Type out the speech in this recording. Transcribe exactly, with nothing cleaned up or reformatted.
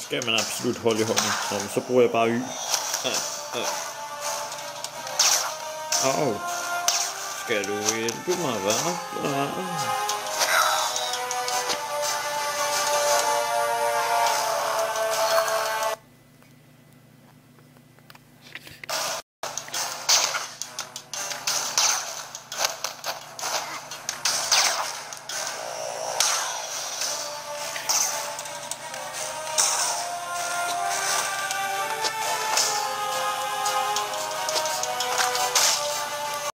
skal man absolut holde i hånden. Så, så bruger jeg bare Y. Au. Skal du hjælpe mig, hva'?